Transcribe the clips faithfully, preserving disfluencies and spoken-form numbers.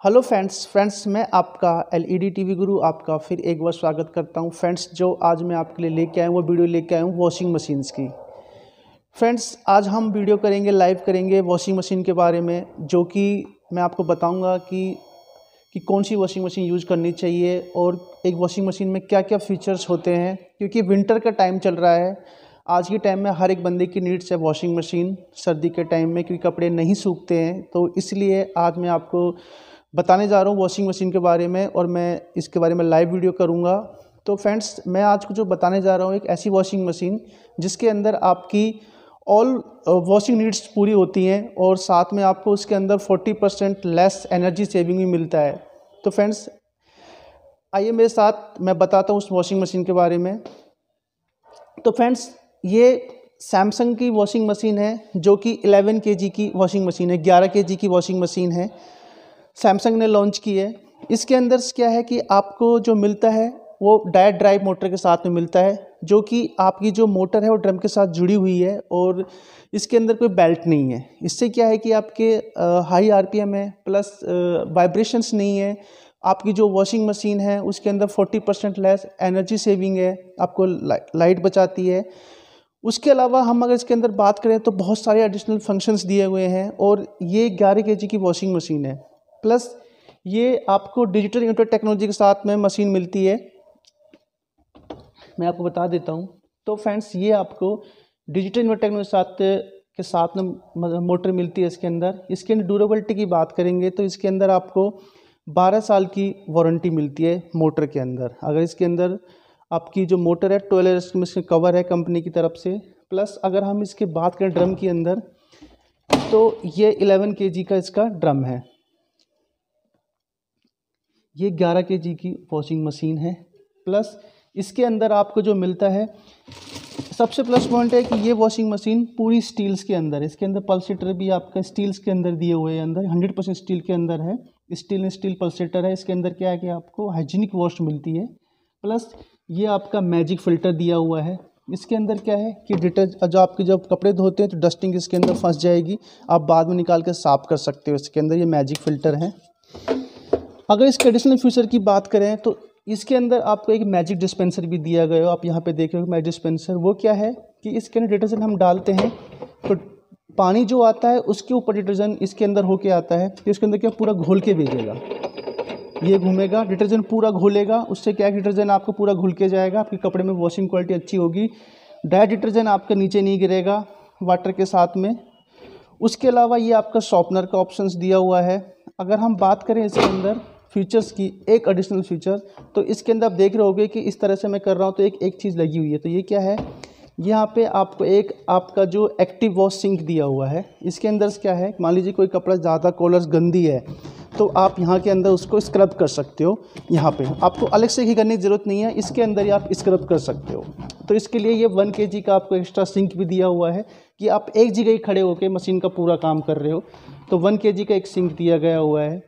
Hello friends friends मैं आपका LED TV गुरु आपका फिर एक बार स्वागत करता हूं। फ्रेंड्स जो आज मैं आपके लिए लेके आया हूं वो वीडियो लेके आया हूं वॉशिंग मशीन्स की। फ्रेंड्स आज हम वीडियो करेंगे, लाइव करेंगे वॉशिंग मशीन के बारे में, जो कि मैं आपको बताऊंगा कि कि कौन सी वॉशिंग मशीन यूज़ करनी चाहिए और एक वॉशिंग मशीन में क्या क्या फीचर्स होते हैं। क्योंकि विंटर का टाइम चल रहा है, आज के टाइम में हर एक बंदे की नीड्स है वॉशिंग मशीन सर्दी के टाइम में, क्योंकि कपड़े नहीं सूखते हैं। तो इसलिए आज मैं आपको बताने जा रहा हूँ वॉशिंग मशीन के बारे में और मैं इसके बारे में लाइव वीडियो करूँगा। तो फ्रेंड्स मैं आज को जो बताने जा रहा हूँ एक ऐसी वॉशिंग मशीन जिसके अंदर आपकी ऑल वॉशिंग नीड्स पूरी होती हैं और साथ में आपको उसके अंदर forty percent less energy saving भी मिलता है। तो फ्रेंड्स आइए मेरे साथ, मैं बताता हूँ उस वॉशिंग मशीन के बारे में। तो फ्रेंड्स ये सैमसंग की वॉशिंग मशीन है जो कि इलेवन केजी की वॉशिंग मशीन है, ग्यारह केजी की वॉशिंग मशीन है, सैमसंग ने लॉन्च की है। इसके अंदर क्या है कि आपको जो मिलता है वो डायरेक्ट ड्राइव मोटर के साथ में मिलता है, जो कि आपकी जो मोटर है वो ड्रम के साथ जुड़ी हुई है और इसके अंदर कोई बेल्ट नहीं है। इससे क्या है कि आपके हाई आरपीएम है, प्लस वाइब्रेशंस नहीं है। आपकी जो वॉशिंग मशीन है उसके अंदर forty percent less energy saving है, आपको लाइट बचाती है। उसके अलावा हम अगर इसके अंदर बात करें तो बहुत सारे एडिशनल फंक्शंस दिए हुए हैं और ये ग्यारह केजी की वॉशिंग मशीन है। प्लस ये आपको डिजिटल इन्वर्टर टेक्नोलॉजी के साथ में मशीन मिलती है, मैं आपको बता देता हूँ। तो फ्रेंड्स ये आपको डिजिटल इन्वर्टर टेक्नोलॉजी साथ के साथ में मोटर मिलती है इसके अंदर। इसके अंदर ड्यूरेबिलिटी की बात करेंगे तो इसके अंदर आपको बारह साल की वारंटी मिलती है मोटर के अंदर। अगर इसके अंदर आपकी जो मोटर है ट्वेल्व ईयर्स में इसका कवर है कंपनी की तरफ से। प्लस अगर हम इसकी बात करें ड्रम के अंदर तो ये इलेवन केजी का इसका ड्रम है, ये ग्यारह केजी की वॉशिंग मशीन है। प्लस इसके अंदर आपको जो मिलता है, सबसे प्लस पॉइंट है कि ये वॉशिंग मशीन पूरी स्टील्स के अंदर है। इसके अंदर पल्सेटर भी आपका स्टील्स के अंदर दिए हुए हैं, अंदर हंड्रेड परसेंट स्टील के अंदर है, स्टील स्टील पल्सेटर है। इसके अंदर क्या है कि आपको हाइजीनिक वॉश मिलती है। प्लस ये आपका मैजिक फ़िल्टर दिया हुआ है। इसके अंदर क्या है कि डिटर्ज जो आपके जब कपड़े धोते हैं तो डस्टिंग इसके अंदर फंस जाएगी, आप बाद में निकाल कर साफ़ कर सकते हो। इसके अंदर ये मैजिक फ़िल्टर है। अगर इसके एडिशनल फीचर की बात करें तो इसके अंदर आपको एक मैजिक डिस्पेंसर भी दिया गया हो, आप यहाँ पे देख रहे हो मैजिक डिस्पेंसर। वो क्या है कि इसके अंदर डिटर्जेंट हम डालते हैं तो पानी जो आता है उसके ऊपर डिटर्जेंट इसके अंदर होके आता है, तो इसके अंदर क्या पूरा घोल के भेजेगा, ये घूमेगा डिटर्जेंट पूरा घोलेगा। उससे क्या है डिटर्जेंट आपको पूरा घुल के जाएगा, आपके कपड़े में वॉशिंग क्वालिटी अच्छी होगी, डायरेक्ट डिटर्जेंट आपका नीचे नहीं गिरेगा वाटर के साथ में। उसके अलावा ये आपका शॉर्पनर का ऑप्शंस दिया हुआ है। अगर हम बात करें इसके अंदर फीचर्स की, एक एडिशनल फीचर, तो इसके अंदर आप देख रहे होगे कि इस तरह से मैं कर रहा हूँ तो एक एक चीज़ लगी हुई है। तो ये क्या है, यहाँ पे आपको एक आपका जो एक्टिव वॉश सिंक दिया हुआ है। इसके अंदर क्या है, मान लीजिए कोई कपड़ा ज़्यादा कॉलर्स गंदी है तो आप यहाँ के अंदर उसको स्क्रब कर सकते हो। यहाँ पे आपको अलग से ही करने की ज़रूरत नहीं है, इसके अंदर ही आप स्क्रब कर सकते हो। तो इसके लिए ये वन के जी का आपको एक्स्ट्रा सिंक भी दिया हुआ है कि आप एक जगह ही खड़े होकर मशीन का पूरा काम कर रहे हो। तो वन के जी का एक सिंक दिया गया हुआ है,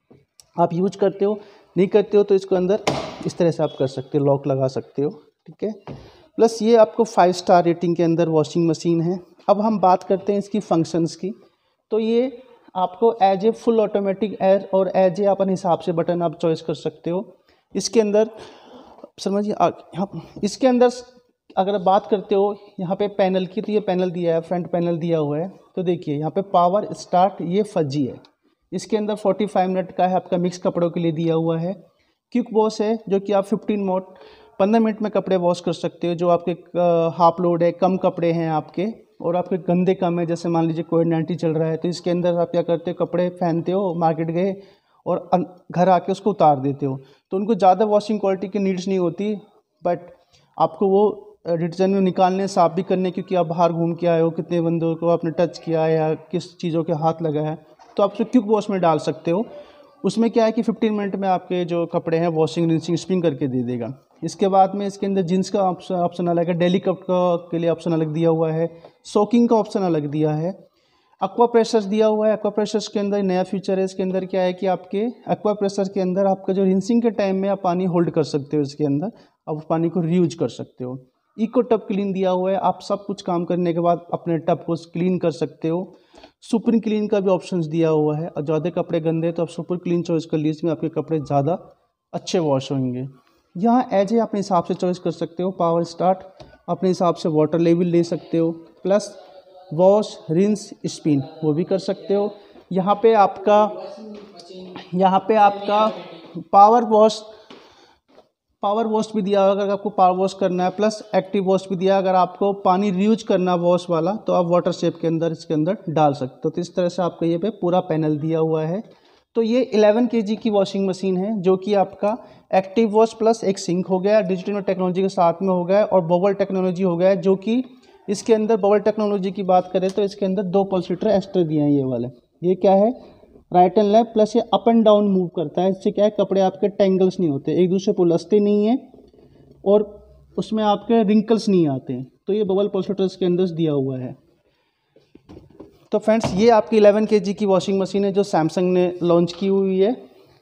आप यूज करते हो, नहीं करते हो तो इसको अंदर इस तरह से आप कर सकते हो, लॉक लगा सकते हो, ठीक है। प्लस ये आपको फाइव स्टार रेटिंग के अंदर वॉशिंग मशीन है। अब हम बात करते हैं इसकी फंक्शंस की। तो ये आपको as a full automatic as और एज ए अपन हिसाब से बटन आप चॉइस कर सकते हो। इसके अंदर समझिए यहाँ इसके अंदर अगर बात करते हो यहाँ पे पैनल की, तो ये पैनल दिया है, फ्रंट पैनल दिया हुआ है। तो देखिए यहाँ पे पावर स्टार्ट ये फजी है। इसके अंदर पैंतालीस मिनट का है, आपका मिक्स कपड़ों के लिए दिया हुआ है। क्विक वॉश है जो कि आप पंद्रह मोड पंद्रह मिनट में कपड़े वॉश कर सकते हो। जो आपके हाफ लोड है, कम कपड़े हैं आपके और आपके गंदे कम है, जैसे मान लीजिए कोविड नाइन्टीन चल रहा है तो इसके अंदर आप क्या करते हो, कपड़े पहनते हो, मार्केट गए और घर आके उसको उतार देते हो, तो उनको ज़्यादा वॉशिंग क्वालिटी की नीड्स नहीं होती, बट आपको वो डिटर्जेंट में निकालने, साफ भी करने, क्योंकि आप बाहर घूम के आए हो, कितने बंदों को आपने टच किया है या किस चीज़ों के हाथ लगा है, तो आप उसको क्विक वॉश में डाल सकते हो। उसमें क्या है कि पंद्रह मिनट में आपके जो कपड़े हैं वॉशिंग रिंसिंग स्पिन करके दे देगा। इसके बाद में इसके अंदर जींस का ऑप्शन ऑप्शन अलग है, डेली कप का के लिए ऑप्शन अलग दिया हुआ है, सोकिंग का ऑप्शन अलग दिया है, एक्वा प्रेशर्स दिया हुआ है। एक्वा प्रेशर्स के अंदर नया फीचर है, इसके अंदर क्या है कि आपके एक्वा प्रेशर के अंदर आपका जो रिंसिंग के टाइम में आप पानी होल्ड कर सकते हो, इसके अंदर आप उस पानी को रीयूज कर सकते हो। इको टब क्लीन दिया हुआ है, आप सब कुछ काम करने के बाद अपने टब को क्लीन कर सकते हो। सुपर क्लीन का भी ऑप्शन दिया हुआ है, और ज़्यादा कपड़े गंदे तो आप सुपर क्लीन चॉइस कर लीजिए, इसमें आपके कपड़े ज़्यादा अच्छे वॉश होंगे। यहाँ एज ए अपने हिसाब से चॉइस कर सकते हो, पावर स्टार्ट अपने हिसाब से वाटर लेवल ले सकते हो, प्लस वॉश रिंस स्पिन वो भी कर सकते हो। यहाँ पे आपका यहाँ पे आपका पावर वॉश पावर वॉश भी दिया होगा, अगर आपको पावर वॉश करना है, प्लस एक्टिव वॉश भी दिया। अगर आपको पानी रीयूज करना वॉश वाला तो आप वाटर शेप के अंदर इसके अंदर डाल सकते हो। तो इस तरह से आपको ये पे पूरा पैनल दिया हुआ है। तो ये ग्यारह केजी की वॉशिंग मशीन है, जो कि आपका एक्टिव वॉश प्लस एक सिंक हो गया, डिजिटल टेक्नोलॉजी के साथ में हो गया, और बबल टेक्नोलॉजी हो गया है, जो कि इसके अंदर बबल टेक्नोलॉजी की बात करें तो इसके अंदर दो पल्सीटर एक्स्ट्रा दिए हैं। ये वाले ये क्या है, राइट एंड लेफ्ट, प्लस ये अप एंड डाउन मूव करता है। इससे क्या है, कपड़े आपके टेंगल्स नहीं होते, एक दूसरे को उलझते नहीं हैं, और उसमें आपके रिंकल्स नहीं आते हैं। तो ये बबल पल्सीटर इसके अंदर दिया हुआ है। तो फ्रेंड्स, ये आपकी ग्यारह केजी की वॉशिंग मशीन है जो सैमसंग ने लॉन्च की हुई है।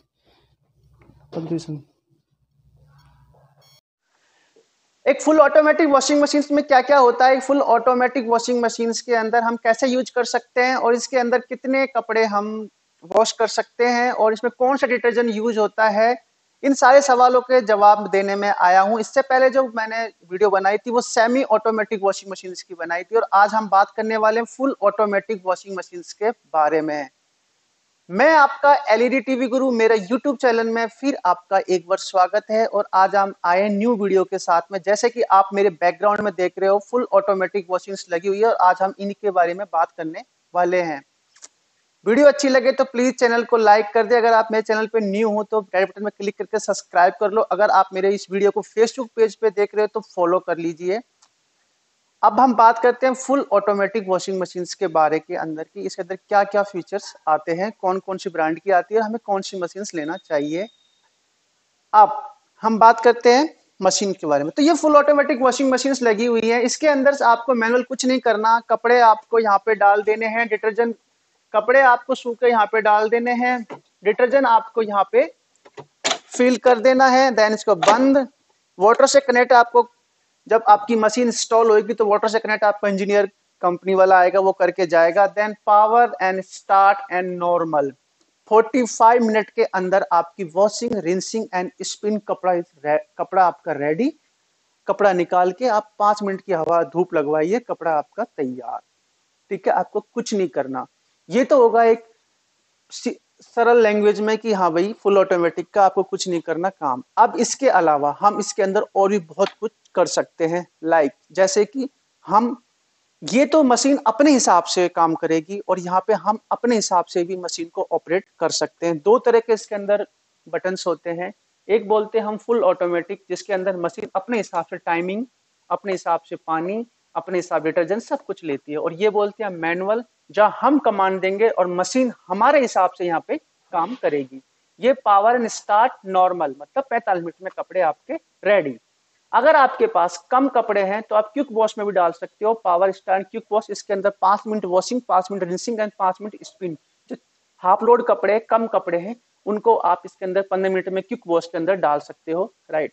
एक फुल ऑटोमेटिक वॉशिंग मशीन में क्या क्या होता है, फुल ऑटोमेटिक वॉशिंग मशीन के अंदर हम कैसे यूज कर सकते हैं, और इसके अंदर कितने कपड़े हम वॉश कर सकते हैं, और इसमें कौन सा डिटर्जेंट यूज होता है, इन सारे सवालों के जवाब देने में आया हूं। इससे पहले जो मैंने वीडियो बनाई थी वो सेमी ऑटोमेटिक वॉशिंग मशीन की बनाई थी, और आज हम बात करने वाले हैं फुल ऑटोमेटिक वॉशिंग मशीन के बारे में। मैं आपका एलईडी टीवी गुरु, मेरे यूट्यूब चैनल में फिर आपका एक बार स्वागत है। और आज हम आए न्यू वीडियो के साथ में। जैसे कि आप मेरे बैकग्राउंड में देख रहे हो, फुल ऑटोमेटिक वॉशिंग लगी हुई है, और आज हम इनके बारे में बात करने वाले हैं। वीडियो अच्छी लगे तो प्लीज चैनल को लाइक कर दे। अगर आप मेरे चैनल पे न्यू हो तो रेड बटन में क्लिक करके सब्सक्राइब कर लो। अगर आप मेरे इस वीडियो को फेसबुक पेज पे देख रहे हो तो फॉलो कर लीजिए। अब हम बात करते हैं फुल ऑटोमेटिक वॉशिंग मशीन के बारे के अंदर की, इसके अंदर क्या क्या फीचर्स आते हैं, कौन कौन सी ब्रांड की आती है, और हमें कौन सी मशीन लेना चाहिए। अब हम बात करते हैं मशीन के बारे में। तो ये फुल ऑटोमेटिक वॉशिंग मशीन लगी हुई है। इसके अंदर आपको मैनुअल कुछ नहीं करना, कपड़े आपको यहाँ पे डाल देने हैं, डिटर्जेंट कपड़े आपको सूखे यहाँ पे डाल देने हैं, डिटर्जेंट आपको यहाँ पे फिल कर देना है, देन इसको बंद। वाटर से कनेक्ट आपको, जब आपकी मशीन इंस्टॉल होगी तो वाटर से कनेक्ट आपको इंजीनियर कंपनी वाला आएगा, वो करके जाएगा। Then power and start and normal, पैंतालीस मिनट के अंदर आपकी वॉशिंग रिंसिंग एंड स्पिन कपड़ा कपड़ा आपका रेडी। कपड़ा निकाल के आप पांच मिनट की हवा धूप लगवाइए, कपड़ा आपका तैयार। ठीक है, आपको कुछ नहीं करना। ये तो होगा एक सरल लैंग्वेज में कि हाँ भाई फुल ऑटोमेटिक का आपको कुछ नहीं करना काम। अब इसके अलावा हम इसके अंदर और भी बहुत कुछ कर सकते हैं, लाइक जैसे कि हम ये तो मशीन अपने हिसाब से काम करेगी, और यहाँ पे हम अपने हिसाब से भी मशीन को ऑपरेट कर सकते हैं। दो तरह के इसके अंदर बटन्स होते हैं। एक बोलते हैं हम फुल ऑटोमेटिक, जिसके अंदर मशीन अपने हिसाब से टाइमिंग, अपने हिसाब से पानी, अपने हिसाब डिटर्जेंट सब कुछ लेती है। और ये बोलते हैं मैनुअल, जहां हम कमांड देंगे और मशीन हमारे हिसाब से यहाँ पे काम करेगी। ये पावर एंड स्टार्ट नॉर्मल, मतलब पैंतालीस मिनट में कपड़े आपके रेडी। अगर आपके पास कम कपड़े हैं तो आप क्विक वॉश में भी डाल सकते हो, पावर स्टार्ट क्विक वॉश। इसके अंदर पांच मिनट वॉशिंग, पांच मिनट रिंसिंग एंड पांच मिनट स्पिन। जो हाफ लोड कपड़े, कम कपड़े हैं, उनको आप इसके अंदर पंद्रह मिनट में क्विक वॉश के अंदर डाल सकते हो, राइट।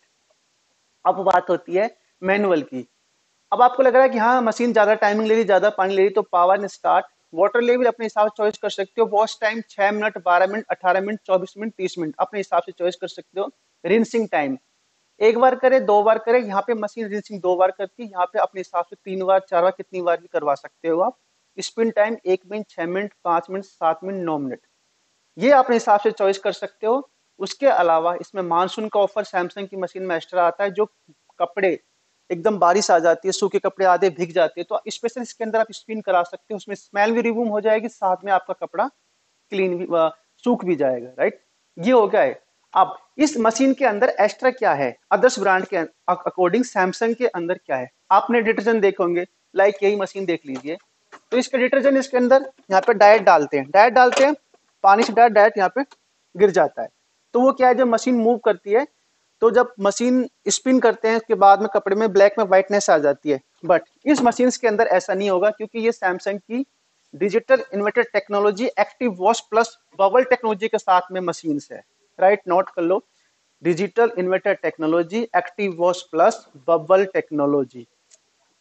अब बात होती है मैनुअल की। अब आपको लग रहा है कि हाँ मशीन ज्यादा टाइमिंग ले रही, ज्यादा पानी ले रही, तो power and start. Water level अपने हिसाब से चॉइस कर सकते हो। वॉश टाइम छह मिनट, बारह मिनट, अठारह मिनट, चौबीस मिनट, तीस मिनट अपने हिसाब से चॉइस कर सकते हो। रिंसिंग टाइम एक बार करे, दो बार करे, यहाँ पे मशीन रिंसिंग दो बार करती है, यहाँ पे अपने हिसाब से तीन बार, चार बार, कितनी बार भी करवा सकते हो आप। स्पिन टाइम एक मिनट, छह मिनट, पांच मिनट, सात मिनट, नौ मिनट, ये अपने हिसाब से चॉइस कर सकते हो। उसके अलावा इसमें मानसून का ऑफर सैमसंग की मशीन में एक्स्ट्रा आता है। जो कपड़े एकदम बारिश आ जाती है, सूखे कपड़े आधे भीग जाते हैं, तो स्पेशल इसके अंदर आप स्पिन करा सकते हो। उसमें स्मेल भी रिमूव हो जाएगी, साथ में आपका कपड़ा क्लीन भी, सूख भी जाएगा, राइट। ये हो गया है। अब इस मशीन के अंदर एक्स्ट्रा क्या है, अदर्स ब्रांड के अकॉर्डिंग सैमसंग के अंदर क्या है। आपने डिटर्जेंट देखे होंगे, लाइक यही मशीन देख लीजिए। तो इसका डिटर्जेंट इसके अंदर यहाँ पे डायरेक्ट डालते हैं, डायरेक्ट डालते हैं, पानी से डायरेक्ट डायरेक्ट यहाँ पे गिर जाता है। तो वो क्या है, जब मशीन मूव करती है, तो जब मशीन स्पिन करते हैं उसके बाद में कपड़े में ब्लैक में व्हाइटनेस आ जाती है। बट इस मशीन के अंदर ऐसा नहीं होगा, क्योंकि ये सैमसंग की digital inverter technology, active wash plus bubble technology के साथ में मशीन है, राइट। नोट कर लो, digital inverter technology, active wash plus bubble technology.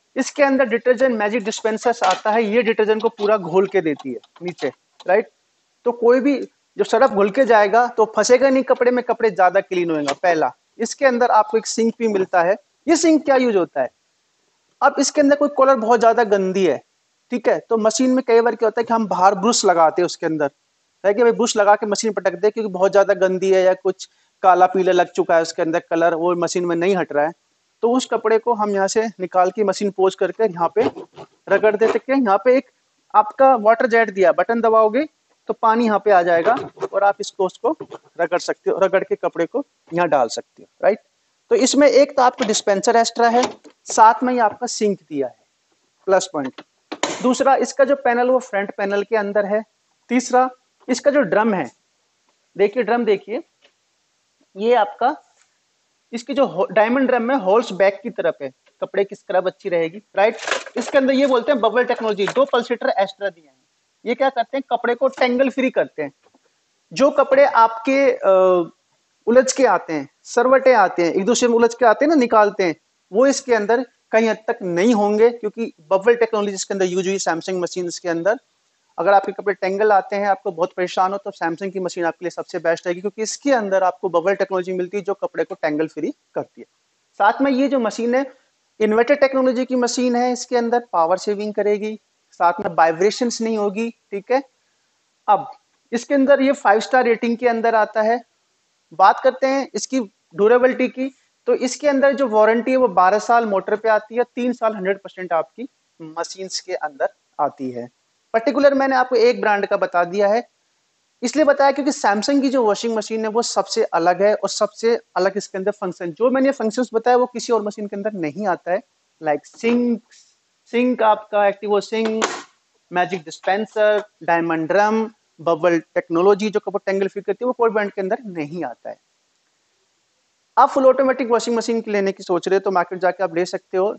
इसके अंदर डिटर्जेंट मैजिक डिस्पेंसर्स आता है, ये डिटर्जेंट को पूरा घोल के देती है नीचे, राइट। तो कोई भी जो सरफ घुल के जाएगा तो फंसेगा नहीं कपड़े में, कपड़े ज्यादा क्लीन होएगा। पहला, इसके अंदर आपको एक सिंक भी मिलता है। ये सिंक क्या यूज होता है, अब इसके अंदर कोई कॉलर बहुत ज्यादा गंदी है, ठीक है, तो मशीन में कई बार क्या होता है कि हम बाहर ब्रश लगाते हैं उसके अंदर, है कि भाई ब्रश लगा के मशीन पटक दे क्योंकि बहुत ज्यादा गंदी है या कुछ काला पीला लग चुका है उसके अंदर कलर, वो मशीन में नहीं हट रहा है, तो उस कपड़े को हम यहाँ से निकाल के मशीन पोज करके यहाँ पे रगड़ दे सकते हैं। यहाँ पे एक आपका वाटर जेट दिया, बटन दबाओगे तो पानी यहाँ पे आ जाएगा और आप इसको उसको रगड़ सकते हो, रगड़ के कपड़े को यहाँ डाल सकते हो, राइट। तो इसमें एक तो आपको डिस्पेंसर एक्स्ट्रा है, साथ में ही आपका सिंक दिया है, प्लस पॉइंट। दूसरा, इसका जो पैनल वो फ्रंट पैनल के अंदर है। तीसरा, इसका जो ड्रम है, देखिए ड्रम देखिए, ये आपका इसकी जो डायमंड ड्रम में होल्स बैक की तरफ है, कपड़े की स्क्रब अच्छी रहेगी, राइट। इसके अंदर ये बोलते हैं बबल टेक्नोलॉजी, दो पल्सेटर एक्स्ट्रा दिए हैं। ये क्या करते हैं, कपड़े को टेंगल फ्री करते हैं। जो कपड़े आपके उलझ के आते हैं, सरवटे आते हैं, एक दूसरे में उलझ के आते हैं ना, निकालते हैं, वो इसके अंदर कहीं हद तक नहीं होंगे क्योंकि बबल टेक्नोलॉजी इसके अंदर यूज हुई सैमसंग मशीन के अंदर। अगर आपके कपड़े टेंगल आते हैं, आपको बहुत परेशान हो, तो सैमसंग की मशीन आपके लिए सबसे बेस्ट रहेगी क्योंकि इसके अंदर आपको बबल टेक्नोलॉजी मिलती है जो कपड़े को टेंगल फ्री करती है। साथ में ये जो मशीन है इन्वर्टर टेक्नोलॉजी की मशीन है, इसके अंदर पावर सेविंग करेगी, साथ में वाइब्रेशंस नहीं होगी, ठीक है। अब इसके अंदर ये फाइव स्टार रेटिंग के अंदर आता है। बात करते हैं इसकी ड्यूरेबिलिटी की, तो इसके अंदर जो वारंटी है वो बारह साल मोटर पे आती है, तीन साल हंड्रेड परसेंट आपकी मशीन्स के अंदर आती है। पर्टिकुलर मैंने आपको एक ब्रांड का बता दिया है, इसलिए बताया क्योंकि सैमसंग की जो वॉशिंग मशीन है वो सबसे अलग है और सबसे अलग इसके अंदर फंक्शन, जो मैंने फंक्शंस बताया वो किसी और मशीन के अंदर नहीं आता है। लाइक सिंक, सिंक आपका एक्टिवो sink, magic dispenser, diamond drum, bubble technology जो कपड़े टेंगल फ्री करती है, वो कोई ब्रांड के अंदर नहीं आता है। आप फुल ऑटोमेटिक वॉशिंग मशीन लेने की सोच रहे हो तो मार्केट जाके आप ले सकते हो।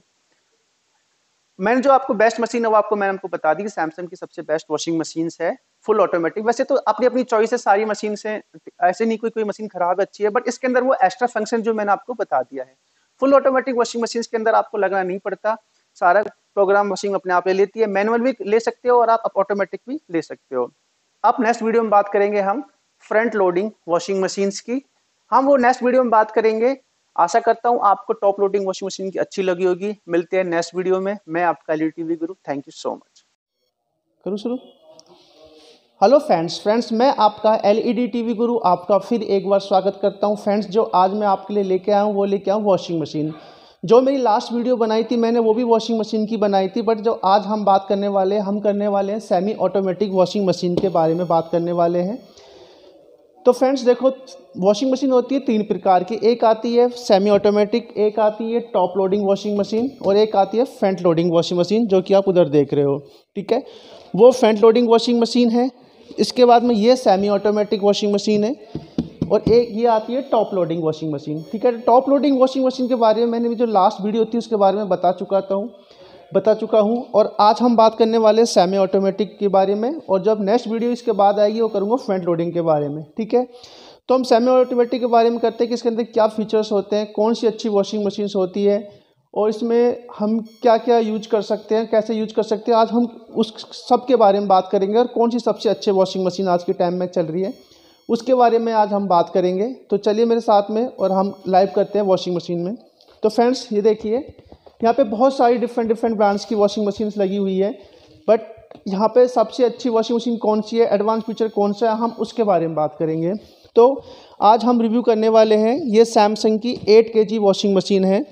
मैंने जो आपको बेस्ट मशीन है वो आपको मैंने आपको बता दी कि सैमसंग की सबसे बेस्ट वॉशिंग मशीन्स है फुल ऑटोमेटिक। वैसे तो अपनी अपनी चॉइस है, सारी मशीन से ऐसे नहीं कोई कोई मशीन खराब है, अच्छी है, बट इसके अंदर वो एक्स्ट्रा फंक्शन जो मैंने आपको बता दिया है। फुल ऑटोमेटिक वॉशिंग मशीन के अंदर आपको लगना नहीं पड़ता, सारा प्रोग्राम मशीन अपने आप ले लेती है। मैनुअल भी ले सकते हो और आप ऑटोमेटिक भी ले सकते हो। अब नेक्स्ट वीडियो में बात करेंगे हम फ्रंट लोडिंग वॉशिंग मशीन्स की, हम वो नेक्स्ट वीडियो में बात करेंगे। आशा करता हूं आपको टॉप लोडिंग वॉशिंग मशीन की अच्छी लगी होगी। मिलते हैं नेक्स्ट वीडियो में। मैं आपका LED TV Guru, thank you so much. करूँ शुरू? हेलो फ्रेंड्स फ्रेंड्स मैं आपका एलईडी टीवी गुरु आपका फिर एक बार स्वागत करता हूं। फ्रेंड्स जो आज मैं आपके लिए लेके आया हूं वो लेके आया हूं वॉशिंग मशीन। जो मेरी लास्ट वीडियो बनाई थी मैंने वो भी वॉशिंग मशीन की बनाई थी, बट जो आज हम बात करने वाले हम करने वाले हैं सेमी ऑटोमेटिक वॉशिंग मशीन के बारे में बात करने वाले हैं। तो फ्रेंड्स देखो, वॉशिंग मशीन होती है तीन प्रकार की, एक आती है सेमी ऑटोमेटिक, एक आती है टॉप लोडिंग वॉशिंग मशीन और एक आती है फ्रंट लोडिंग वॉशिंग मशीन, जो कि आप उधर देख रहे हो, ठीक है। वो फ्रंट लोडिंग वॉशिंग मशीन है। इसके बाद में ये सेमी ऑटोमेटिक वॉशिंग मशीन है और एक ये आती है टॉप लोडिंग वॉशिंग मशीन, ठीक है। टॉप लोडिंग वॉशिंग मशीन के बारे में मैंने जो लास्ट वीडियो थी उसके बारे में बता चुका था हूँ बता चुका हूँ और आज हम बात करने वाले सेमी ऑटोमेटिक के बारे में, और जब नेक्स्ट वीडियो इसके बाद आएगी वो करूँगा फ्रंट लोडिंग के बारे में, ठीक है। तो हम सेमी ऑटोमेटिक के बारे में करते हैं कि इसके अंदर क्या फीचर्स होते हैं, कौन सी अच्छी वॉशिंग मशीन्स होती है और इसमें हम क्या क्या यूज कर सकते हैं, कैसे यूज कर सकते हैं। आज हम उस सब के बारे में बात करेंगे और कौन सी सबसे अच्छी वॉशिंग मशीन आज के टाइम में चल रही है उसके बारे में आज हम बात करेंगे। तो चलिए मेरे साथ में और हम लाइव करते हैं वॉशिंग मशीन में। तो फ्रेंड्स ये देखिए, यहाँ पे बहुत सारी डिफरेंट डिफरेंट ब्रांड्स की वॉशिंग मशीन्स लगी हुई है, बट यहाँ पे सबसे अच्छी वॉशिंग मशीन कौन सी है, एडवांस फीचर कौन सा है, हम उसके बारे में बात करेंगे। तो आज हम रिव्यू करने वाले हैं, ये सैमसंग की eight K G washing machine है,